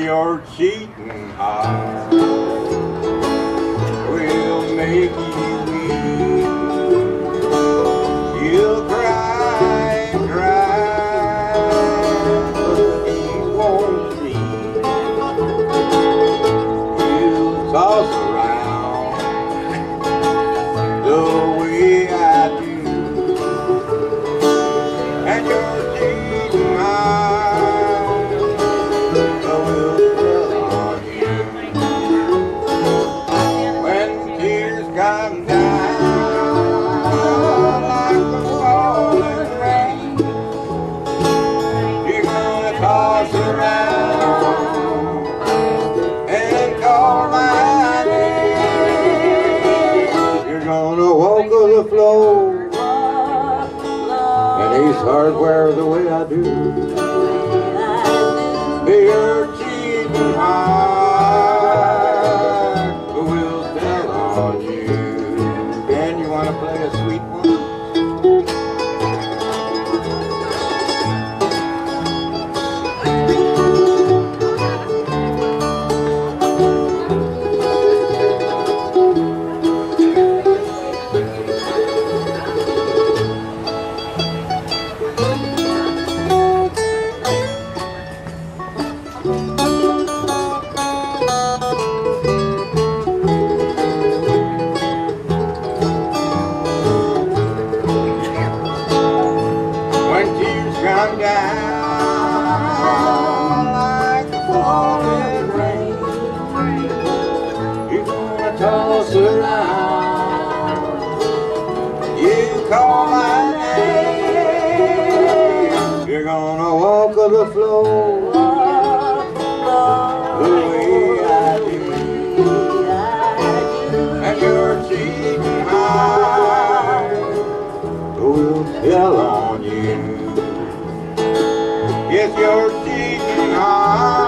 your cheating heart will make you weep. You'll cry and cry, but he won't leave. You'll toss around the way I do, and your cheating heart will tell on you. When tears come down like the falling rain, you're gonna toss around and call my name. You're gonna walk on the floor and Ace Hardware the way I do. Your cheating heart will tell on you. Dan, you want to play a sweet one? Come down like the falling rain, you're gonna toss around. You call my name, you're gonna walk on the floor the way I do, and your cheating heart will tell on you. Yes, your cheating heart